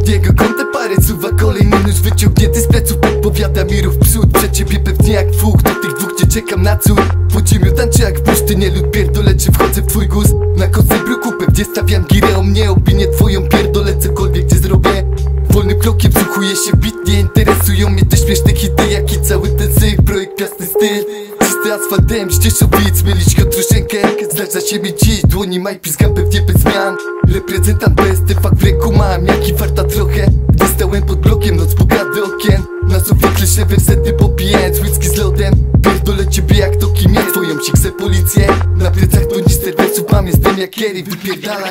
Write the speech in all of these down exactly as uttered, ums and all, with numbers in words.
Pod jego kątem parę suwa, kolejny nóż wyciągnięty z pleców. Podpowiada mi rów przód, przed ciebie pewnie jak dwóch. Do tych dwóch nie czekam na cud. Po ciemiu tańczę jak w bursztynie lud pierdolę, czy wchodzę w twój gust. Na kostce bruku pewnie stawiam girę o mnie. Opinię twoją pierdolę, cokolwiek gdzie zrobię. Wolnym krokiem wsłuchuję się w beat, nie interesują mnie te śmieszne hity, jak i cały ten syk, projekt jasny styl. Czysty asfaltem, ścieżą widz, mylić go troszeczkę. Zdarza się mi dziś, dłoni maj piskam pewnie bez zmian. Reprezentant B S T, fakt w ręku mam, jak i farta trochę. Gdy stałem pod blokiem, noc pokady okien. Na sofie klisze wersety popijając whisky z lodem. Pierdolę ciebie jak to kim jest, twoją ci chcę policję. Na plecach to niż serwesów mam, jestem jak Kerry, wypierdalaj.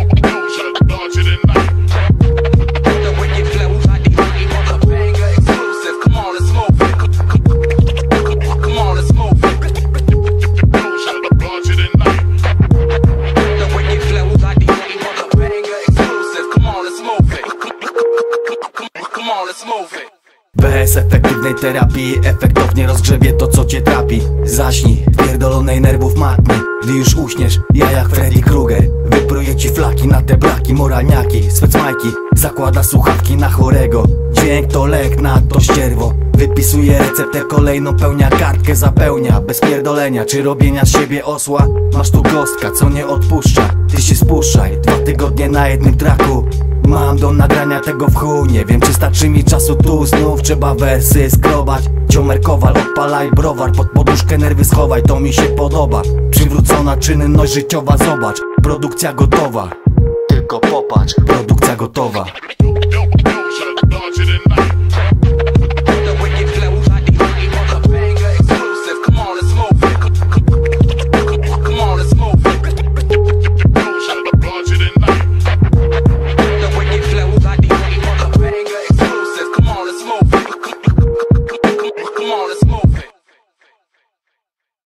Bez efektywnej terapii efektownie rozgrzebie to co cię trapi. Zaśnij, pierdolonej nerwów matni. Gdy już uśniesz, ja jak Freddy Krueger. Wypruję ci flaki na te braki, moralniaki, swecmajki. Zakłada słuchawki na chorego. Dźwięk to lek na to ścierwo. Wypisuje receptę kolejną, pełnia kartkę zapełnia. Bez pierdolenia czy robienia z siebie osła. Masz tu gostka, co nie odpuszcza. Ty się spuszczaj, dwa tygodnie na jednym traku. Mam do nagrania tego w chuj, nie wiem czy starczy mi czasu tu. Znów trzeba wersy skrobać. Ciomer Kowal, odpalaj browar. Pod poduszkę nerwy schowaj, to mi się podoba. Przywrócona czynność życiowa, zobacz. Produkcja gotowa. Tylko popatrz, produkcja gotowa.